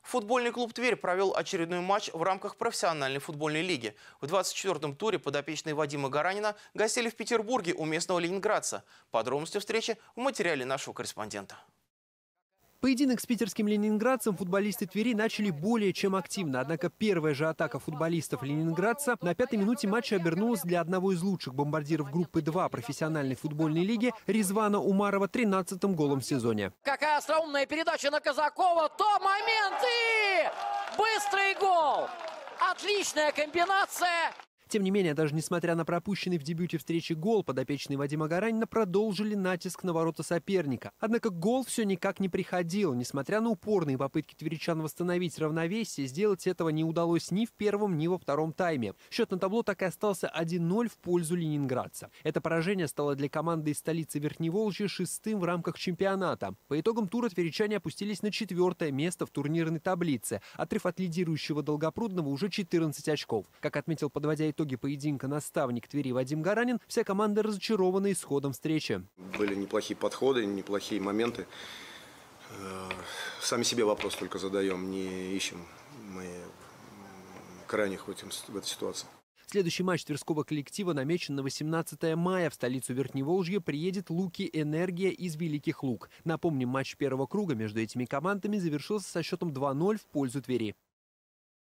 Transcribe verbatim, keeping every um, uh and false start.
Футбольный клуб «Тверь» провел очередной матч в рамках профессиональной футбольной лиги. В двадцать четвёртом туре подопечные Вадима Гаранина гостили в Петербурге у местного ленинградца. Подробности встречи в материале нашего корреспондента. Поединок с питерским ленинградцем футболисты Твери начали более чем активно. Однако первая же атака футболистов ленинградца на пятой минуте матча обернулась для одного из лучших бомбардиров группы два профессиональной футбольной лиги Резвана Умарова тринадцатым голом в сезоне. Какая остроумная передача на Казакова. То момент и быстрый гол. Отличная комбинация. Тем не менее, даже несмотря на пропущенный в дебюте встречи гол, подопечные Вадима Гаранина продолжили натиск на ворота соперника. Однако гол все никак не приходил. Несмотря на упорные попытки тверичан восстановить равновесие, сделать этого не удалось ни в первом, ни во втором тайме. Счет на табло так и остался один ноль в пользу ленинградца. Это поражение стало для команды из столицы Верхневолжья шестым в рамках чемпионата. По итогам тура тверичане опустились на четвертое место в турнирной таблице, отрыв от лидирующего Долгопрудного уже четырнадцать очков. Как отметил, подводя итоги итоге поединка наставник Твери Вадим Гаранин, вся команда разочарована исходом встречи. Были неплохие подходы, неплохие моменты. Сами себе вопрос только задаем, не ищем мы крайних в, этом, в этой ситуации. Следующий матч тверского коллектива намечен на восемнадцатое мая. В столицу Верхневолжья приедет Луки «Энергия» из Великих Луг. Напомним, матч первого круга между этими командами завершился со счетом два ноль в пользу Твери.